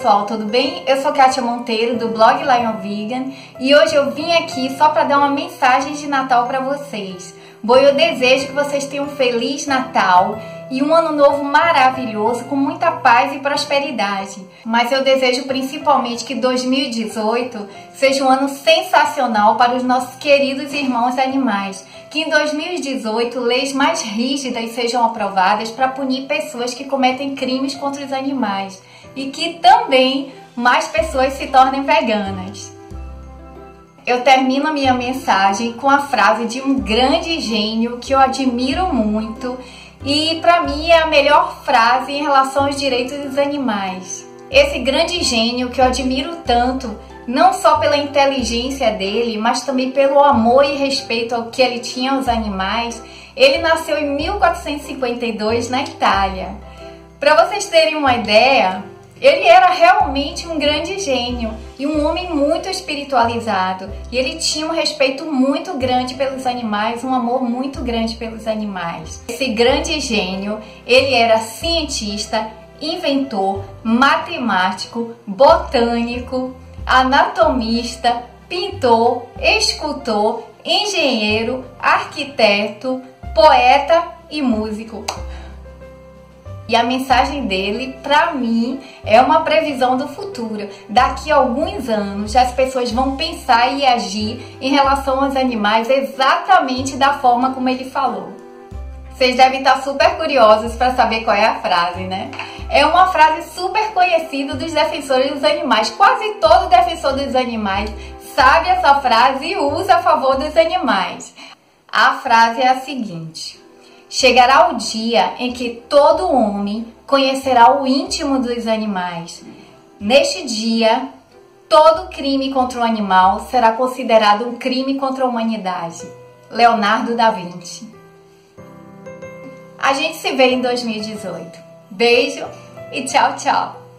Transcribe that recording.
pessoal, tudo bem? Eu sou Kátia Monteiro do blog Lion Vegan e hoje eu vim aqui só para dar uma mensagem de Natal para vocês. Bom, eu desejo que vocês tenham um Feliz Natal e um ano novo maravilhoso com muita paz e prosperidade. Mas eu desejo principalmente que 2018 seja um ano sensacional para os nossos queridos irmãos animais. Que em 2018 leis mais rígidas sejam aprovadas para punir pessoas que cometem crimes contra os animais e que também mais pessoas se tornem veganas. Eu termino a minha mensagem com a frase de um grande gênio que eu admiro muito e para mim é a melhor frase em relação aos direitos dos animais. Esse grande gênio que eu admiro tanto, não só pela inteligência dele, mas também pelo amor e respeito ao que ele tinha aos animais, ele nasceu em 1452 na Itália. Para vocês terem uma ideia, ele era realmente um grande gênio e um homem muito espiritualizado. E ele tinha um respeito muito grande pelos animais, um amor muito grande pelos animais. Esse grande gênio, ele era cientista, inventor, matemático, botânico, anatomista, pintor, escultor, engenheiro, arquiteto, poeta e músico. E a mensagem dele, para mim, é uma previsão do futuro. Daqui a alguns anos, as pessoas vão pensar e agir em relação aos animais exatamente da forma como ele falou. Vocês devem estar super curiosos para saber qual é a frase, né? É uma frase super conhecida dos defensores dos animais. Quase todo defensor dos animais sabe essa frase e usa a favor dos animais. A frase é a seguinte: chegará o dia em que todo homem conhecerá o íntimo dos animais. Neste dia, todo crime contra o animal será considerado um crime contra a humanidade. Leonardo da Vinci. A gente se vê em 2018. Beijo e tchau, tchau!